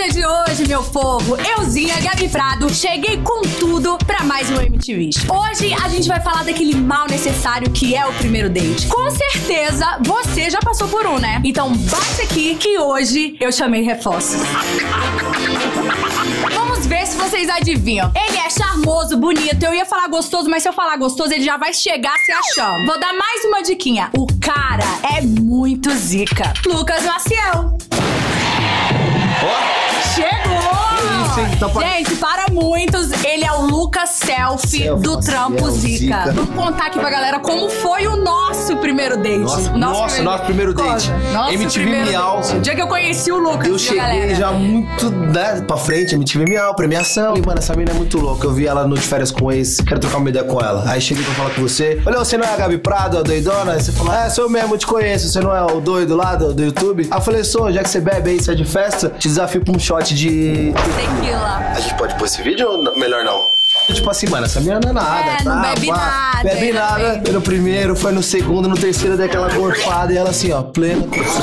dia de hoje, meu povo, euzinha, Gabi Prado, cheguei com tudo pra mais um MTV. Hoje a gente vai falar daquele mal necessário que é o primeiro date. Com certeza você já passou por um, né? Então bate aqui que hoje eu chamei reforços. Vamos ver se vocês adivinham. Ele é charmoso, bonito. Eu ia falar gostoso, mas se eu falar gostoso, ele já vai chegar se achando. Vou dar mais uma diquinha. O cara é muito zica. Lucas Maciel. Chegou! Gente, para muitos, ele é o Lucas Selfie do Trampo Zica. Vamos contar aqui pra galera como foi o nosso primeiro date. Nosso primeiro date. MTV Miau. O dia que eu conheci o Lucas, eu cheguei já muito pra frente, MTV Miau, premiação. E, mano, essa menina é muito louca. Eu vi ela no De Férias com Ex, quero trocar uma ideia com ela. Aí cheguei pra falar com você. Olha, você não é a Gabi Prado, a doidona? Aí você falou, sou eu mesmo, eu te conheço. Você não é o doido lá do YouTube? Aí eu falei, sou, já que você bebe aí, você é de festa, te desafio pra um shot de... tequila. A gente pode pôr esse vídeo ou melhor não? Tipo assim, mano, essa menina não é nada, não bebe nada. Bebe nada. Foi no primeiro, foi no segundo, no terceiro, dei aquela gorfada e ela assim, ó, plena.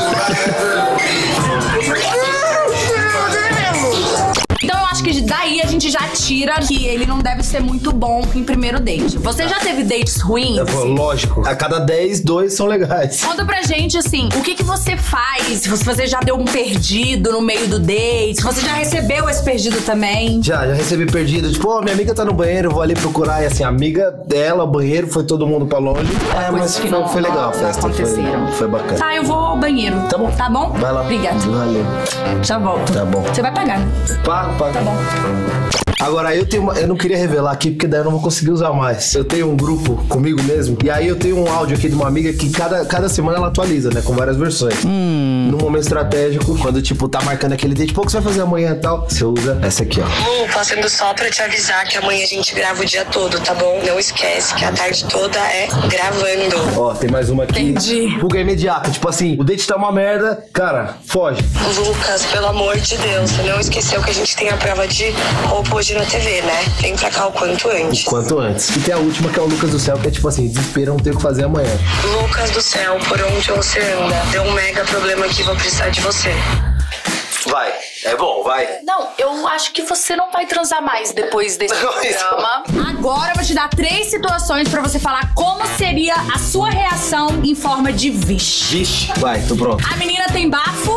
Então eu acho que daí a gente já tira que ele não deve ser muito bom em primeiro date. Você já teve dates ruins? Lógico. A cada 10, 2 são legais. Conta pra gente, assim, o que você faz? Se você já deu um perdido no meio do date? Você já recebeu esse perdido também? Já recebi perdido. Tipo, minha amiga tá no banheiro, vou ali procurar. E assim, a amiga dela, o banheiro, foi todo mundo pra longe. Mas foi legal a festa. Foi bacana. Tá, eu vou ao banheiro. Tá bom. Tá bom? Vai lá. Obrigada. Valeu. Já volto. Tá bom. Você vai pagar, né? Pago. Tá bom. Agora, eu não queria revelar aqui, porque daí eu não vou conseguir usar mais. Eu tenho um grupo comigo mesmo, e aí eu tenho um áudio aqui de uma amiga que cada semana ela atualiza, né, com várias versões. No momento estratégico, quando, tipo, tá marcando aquele date, pô, o que você vai fazer amanhã e tal, você usa essa aqui, ó. Passando só pra te avisar que amanhã a gente grava o dia todo, tá bom? Não esquece que a tarde toda é gravando. Ó, tem mais uma aqui. Entendi. Fuga imediata, tipo assim, o date tá uma merda, cara, foge. Lucas, pelo amor de Deus, você não esqueceu que a gente tem a prova de roupa hoje na TV, né? Vem pra cá o quanto antes. Quanto antes. E tem a última, que é o Lucas do Céu, que é tipo assim, desespero, não tem o que fazer amanhã. Lucas do Céu, por onde você anda? Deu um mega problema aqui, vou precisar de você. Vai, é bom, vai. Não, eu acho que você não vai transar mais depois desse programa. Agora eu vou te dar 3 situações pra você falar como seria a sua reação em forma de vixe. Vixe, vai, tô pronto. A menina tem bafo.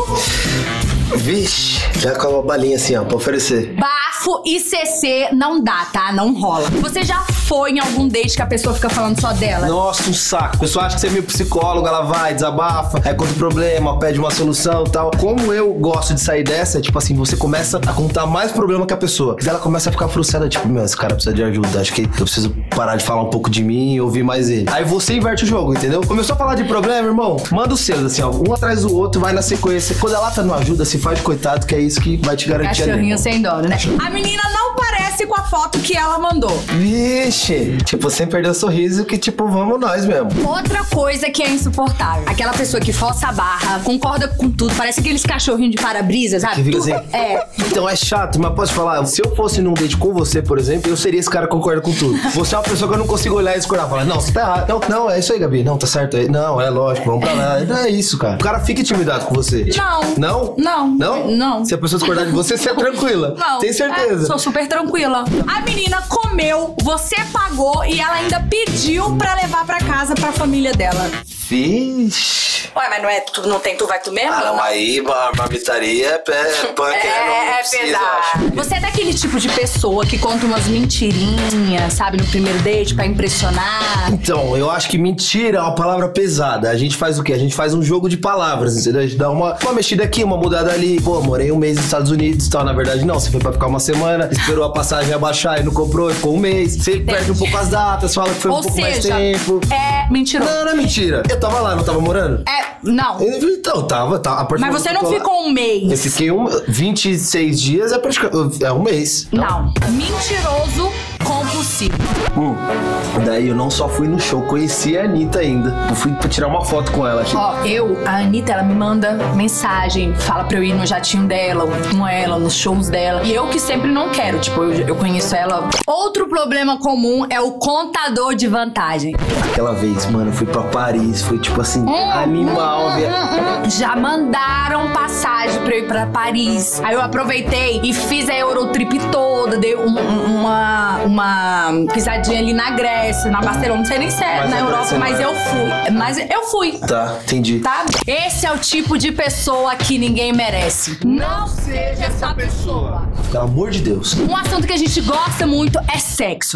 Vixe, já com uma balinha assim, ó, pra oferecer. Bafo e CC não dá, tá? Não rola. Você já foi em algum date que a pessoa fica falando só dela? Nossa, um saco. A pessoa acha que você é meio psicólogo, ela vai, desabafa, aí conta o problema, pede uma solução e tal. Como eu gosto de sair dessa, tipo assim, você começa a contar mais problema que a pessoa. Mas ela começa a ficar frustrada, tipo, meu, esse cara precisa de ajuda, acho que eu preciso parar de falar um pouco de mim e ouvir mais ele. Aí você inverte o jogo, entendeu? Começou a falar de problema, irmão, manda os selos, assim, ó, um atrás do outro, vai na sequência. Quando ela tá não ajuda, se faz de coitado, que é isso que vai te garantir. Cachorrinho sem dó, né? A menina não parece com a foto que ela mandou. Vixe, tipo, sem perder o sorriso, que tipo, vamos nós mesmo. Outra coisa que é insuportável. Aquela pessoa que força a barra, concorda com tudo, parece aqueles cachorrinhos de para-brisa, sabe? Que fica assim. É. Então é chato, mas posso te falar, se eu fosse num date com você, por exemplo, eu seria esse cara que concorda com tudo. Você é uma pessoa que eu não consigo olhar e discordar, falar, não, você tá errado. Não, é isso aí, Gabi. Não, tá certo. Não, é lógico, vamos pra lá. Não é isso, cara. O cara fica intimidado com você. Não. Não? Se a pessoa discordar de você, você é tranquila. Não. Tem certeza? Sou super tranquila. A menina comeu, você pagou e ela ainda pediu pra levar pra casa pra família dela. Vixe. Ué, mas não é tu, não tem tu, vai tu mesmo? Ah, não, aí marmitaria é punk, é pesado. Você é daquele tipo de pessoa que conta umas mentirinhas, sabe, no primeiro date pra impressionar? Então, eu acho que mentira é uma palavra pesada. A gente faz o quê? A gente faz um jogo de palavras, entendeu? A gente dá uma mexida aqui, uma mudada ali. Pô, morei um mês nos Estados Unidos e tal. Na verdade, não. Você foi pra ficar uma semana, esperou a passagem abaixar e não comprou, ficou um mês. Você perde um pouco as datas, fala que foi um pouco mais tempo. É mentiroso. Não é mentira. Eu tava lá, não tava morando? Não. Então, tava. Mas você não ficou um mês. Eu fiquei 26 dias, é praticamente um mês. Não. Mentiroso compulsivo. consigo. Daí eu não só fui no show, conheci a Anitta ainda. Eu fui pra tirar uma foto com ela aqui. Ó, a Anitta, ela me manda mensagem, fala pra eu ir no jatinho dela, com ela, nos shows dela. E eu que sempre não quero, tipo, eu conheço ela. Outro problema comum é o contador de vantagem. Aquela vez, mano, eu fui pra Paris, foi tipo assim, animal, velho. Já mandaram passagem pra eu ir pra Paris. Aí eu aproveitei e fiz a Eurotrip toda, dei uma pisadinha ali na Grécia, na Barcelona, não sei nem se é na Europa, mas eu fui. Mas eu fui. Tá, entendi. Tá? Esse é o tipo de pessoa que ninguém merece. Não seja essa pessoa. Pelo amor de Deus. Um assunto que a gente gosta muito é sexo.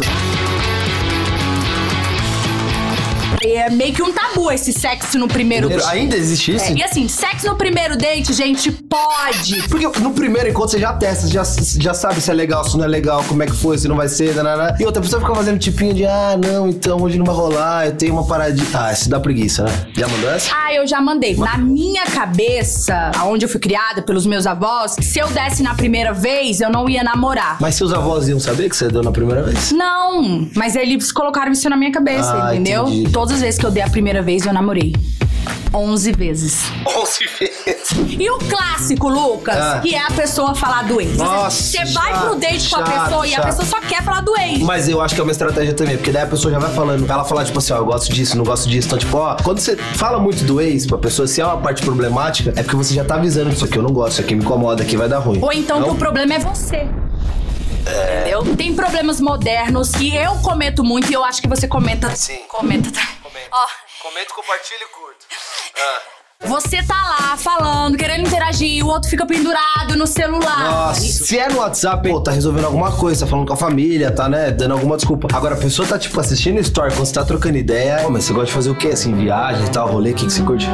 É meio que um tabu esse sexo no primeiro date. Ainda existe isso? E assim, sexo no primeiro date, gente, pode. Porque no primeiro encontro você já testa, já sabe se é legal, se não é legal, como é que foi, se não vai ser, nanana. E outra pessoa fica fazendo tipinho de, não, então hoje não vai rolar, eu tenho uma paradinha. Isso dá preguiça, né? Já mandou essa? Eu já mandei. Na minha cabeça, aonde eu fui criada pelos meus avós, se eu desse na primeira vez, eu não ia namorar. Mas seus avós iam saber que você deu na primeira vez? Não, mas eles colocaram isso na minha cabeça, entendeu? Entendi. Todas as vezes que eu dei a primeira vez, eu namorei. 11 vezes. 11 vezes. E o clássico, Lucas, que é a pessoa falar do ex. Nossa, você vai pro date com a pessoa e a pessoa só quer falar do ex. Mas eu acho que é uma estratégia também, porque daí a pessoa já vai falando. Ela fala, tipo assim, eu gosto disso, não gosto disso. Então, tipo, quando você fala muito do ex pra pessoa, se é uma parte problemática, é porque você já tá avisando que isso aqui eu não gosto, isso aqui me incomoda, aqui vai dar ruim. Ou então que o problema é você. Entendeu? Tem problemas modernos que eu cometo muito e eu acho que você comenta. Sim. Comenta. Comenta, compartilha e curto. Você tá lá falando, querendo interagir, o outro fica pendurado no celular. Nossa, se é no WhatsApp, tá resolvendo alguma coisa, tá falando com a família, tá, né, dando alguma desculpa. Agora, a pessoa tá, tipo, assistindo story, quando você tá trocando ideia, mas você gosta de fazer o quê, assim, viagem e tal, rolê, o que você curte?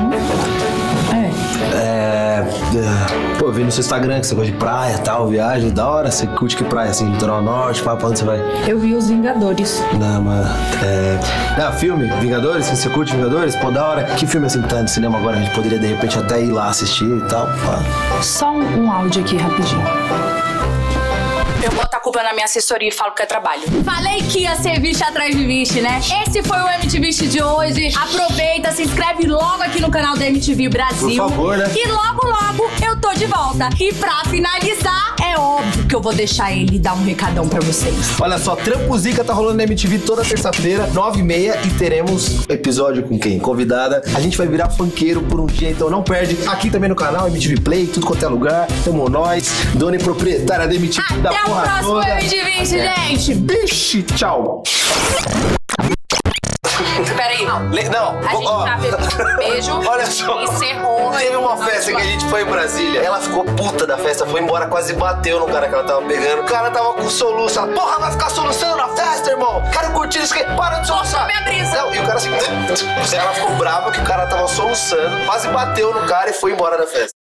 Eu vi no seu Instagram que você gosta de praia e tal, viagem, da hora. Você curte que praia, assim, litoral norte, pra onde você vai? Eu vi os Vingadores. Não, mas filme, Vingadores, você curte Vingadores? Pô, da hora. Que filme, assim, tá no cinema agora? A gente poderia, de repente, até ir lá assistir e tal. Só um áudio aqui, rapidinho. Eu boto a culpa na minha assessoria e falo que é trabalho. Falei que ia ser vixe atrás de vixe, né? Esse foi o MTV de hoje. Aproveita, se inscreve logo aqui no canal da MTV Brasil. Por favor, né? E logo, logo eu tô de volta. E pra finalizar, é óbvio que eu vou deixar ele dar um recadão pra vocês. Olha só, Trampo Zica tá rolando na MTV toda terça-feira, 9h30, e teremos episódio com quem? Convidada. A gente vai virar funkeiro por um dia, então não perde. Aqui também no canal, MTV Play, tudo quanto é lugar. Tamo nós, dona e proprietária da MTV da porra toda. Até o próximo MTV, gente. Bicho, tchau. Peraí. Não. A gente tá pegando um beijo. Olha só. Encerrou. Teve uma festa que a gente foi em Brasília. Ela ficou puta da festa, foi embora, quase bateu no cara que ela tava pegando. O cara tava com soluço. Ela, porra, vai ficar soluçando na festa, irmão? Quero curtir isso aqui. Para de soluçar. Minha brisa. Não, e o cara assim. Ela ficou brava que o cara tava soluçando, quase bateu no cara e foi embora da festa.